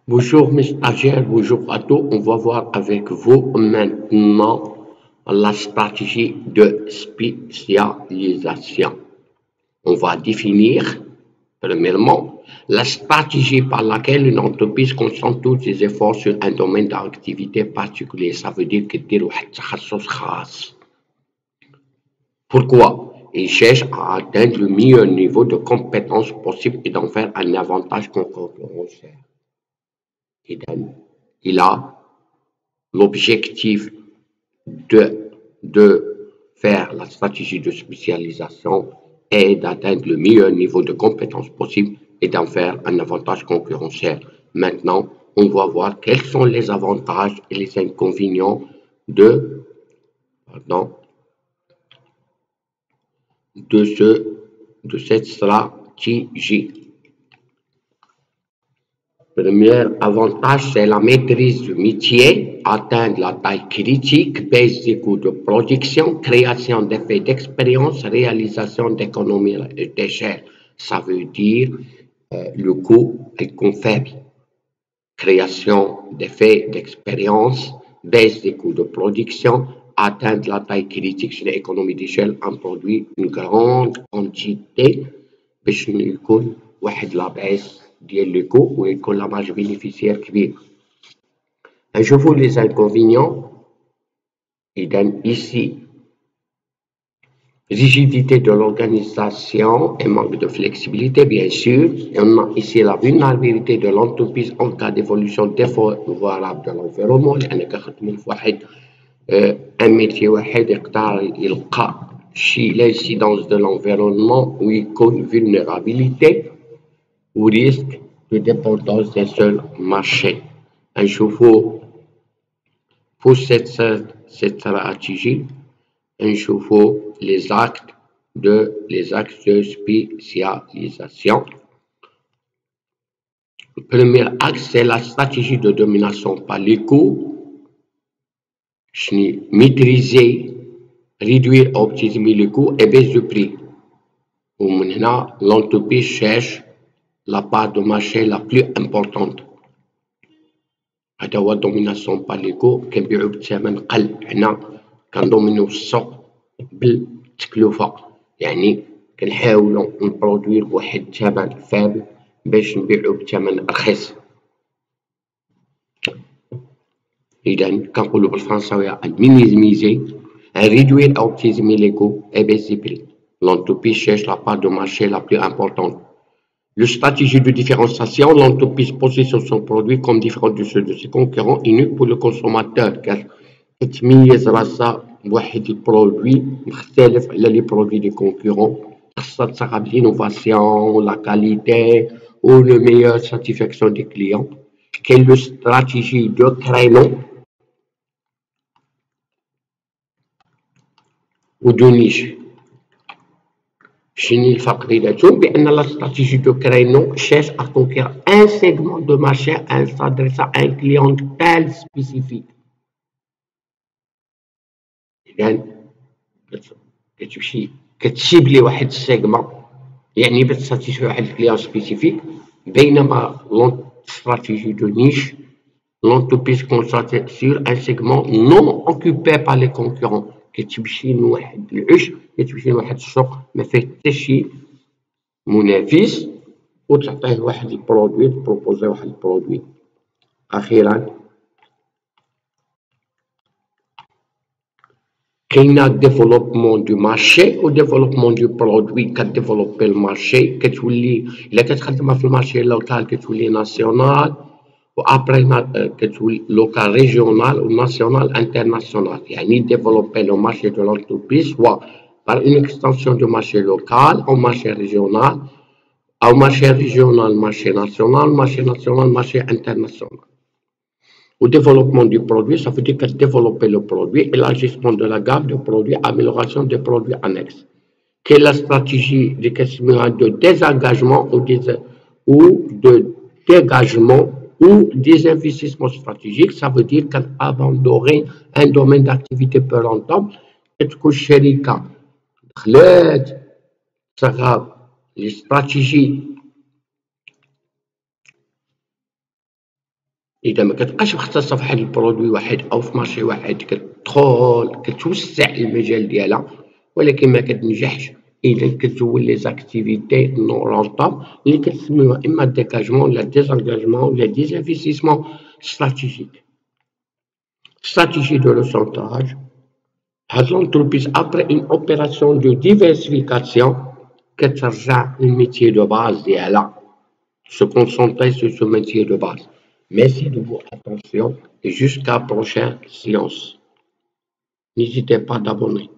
Bonjour mes stagiaires, bonjour à tous. On va voir avec vous maintenant la stratégie de spécialisation. On va définir, premièrement, la stratégie par laquelle une entreprise concentre tous ses efforts sur un domaine d'activité particulier. Ça veut dire que دير واحد التخصص خاص. Pourquoi? Il cherche à atteindre le meilleur niveau de compétence possible et d'en faire un avantage concurrentiel. Il a l'objectif de faire la stratégie de spécialisation et d'atteindre le meilleur niveau de compétence possible et d'en faire un avantage concurrentiel. Maintenant, on va voir quels sont les avantages et les inconvénients de, de cette stratégie. Premier avantage, c'est la maîtrise du métier, atteindre la taille critique, baisse des coûts de production, création d'effets d'expérience, réalisation d'économies d'échelle. Ça veut dire le coût est faible. Création d'effets d'expérience, baisse des coûts de production, atteindre la taille critique sur l'économie d'échelle, en produit une grande quantité باش يكون واحد لا baisse ديال لو كو ويكون لا marge bénéficiaire كبير. نشوفوا les inconvénients. إذا ici rigidité de l'organisation et manque de flexibilité, bien sûr. Et on a ici la vulnérabilité de l'entreprise en cas d'évolution défavorable de l'environnement. لأنك خدموا في واحد un métier واحد يقدر يلقى شي l'incidence de l'environnement ويكون vulnérabilité ou risque de dépendance d'un seul marché. نشوفوا pour cette stratégie نشوفوا les actes de spécialisation. Le premier axe, c'est la stratégie de domination par les coûts. Maîtriser, réduire, optimiser les coûts et baisse de prix. ومن هنا l'entreprise cherche la part de marché la plus importante. هذا هو domination par les coûts. كنبيعو بثمن قل. حنا كندومينيو السوق بالتكلفة. يعني كنحاولو نبرودوير بواحد الثمن فابل باش نبيعو بثمن رخيص. إذا كنقولو بالفرنساوية minimiser, réduire ou optimiser les coûts et baisser les prix. L'entreprise cherche la part de marché la plus importante. La stratégie de différenciation, l'entreprise positionne son produit comme différent de ceux de ses concurrents, unique pour le consommateur. كتميز راسها بواحد البرودوي مختلف على لي برودوي دي كونكورون. خاصها تساغا بلينوفاسيون لا كاليتي و لو ميور ساتيسفاكسيون دي كليون. كاين لو استراتيجي دو كرينو و دو نيش. شنو الفرق بيناتهم؟ بان لا stratégie de créneau cherche à conquérir un segment de marché en s'adressant à un clientèle spécifique. إذا كتمشي كتسيبلي واحد السيغمون يعني باش تساتيسفي واحد الكليون سبيسيفيك. بينما stratégie de niche, l'entreprise concentre sur un segment non occupé par les concurrents. كتمشي لواحد العش، كتمشي لواحد السوق ما فيه حتى شي منافس وتعطيه واحد البرودوي، تبروبوزي واحد البرودوي. أخيرا كاينه ديفلوبمون دو مارشي و ديفلوبمون دو برودوي. كديفلوبي المارشي كتولي الا كتخدم في المارشي لوكال كتولي ناسيونال و ابري كتولي لوكال ريجيونال و ناسيونال انترناسيونال. يعني ديفلوبي لو مارشي دو لونتربريز سوا par une extension du marché local au marché régional, au marché régional, marché national, marché national, marché international. Au développement du produit, ça veut dire que développer le produit, élargissement de la gamme de produits, amélioration des produits annexes. Quelle est la stratégie de désengagement ou de dégagement ou des investissements stratégiques? Ça veut dire qu'abandonner un domaine d'activité peu rentable, تكون الشركة دخلت les stratégies اذا ما كتبقاش مختصه في واحد البرودوي واحد او في مارشي واحد كتدخل كتوسع المجال ديالها ولكن ما كتنجحش اذا كتزول لي زاكتيفيتي نون رونطاب اللي كتسميوها اما ديكاجمون ولا ديزانجاجمون ولا ديزانفيستيسمون ستراتيجيك. Stratégie de recentrage. هاد l'entreprise après une opération de diversification كترجع الميتي دو باز ديالها se concentrer sur ce métier de base. Merci de votre attention et jusqu'à prochaine séance. N'hésitez pas d'abonner.